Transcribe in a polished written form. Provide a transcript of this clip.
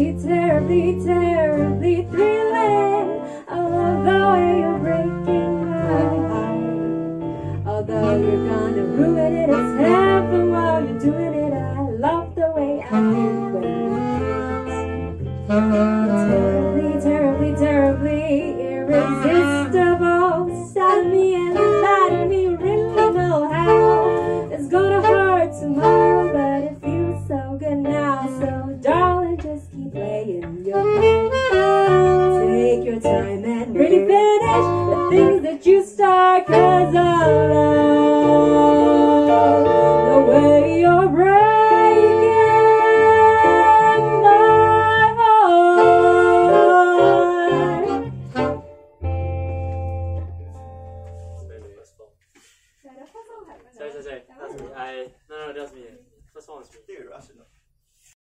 terribly, terribly, terribly thrilling. I love the way you're breaking my heart. Although you're gonna ruin it, it's heaven while you're doing it. I love the way I feel when you terribly, terribly, terribly irresistible. Stop me and let me really know how. It's gonna hurt tomorrow, but it feels so good now. So darling, just keep playing your game. Take your time and really finish the things that you start, 'cause I love the way you're breaking my heart. Sorry. No, that's me. First one was me.